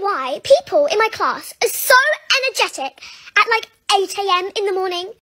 why people in my class are so energetic at like 8 AM in the morning.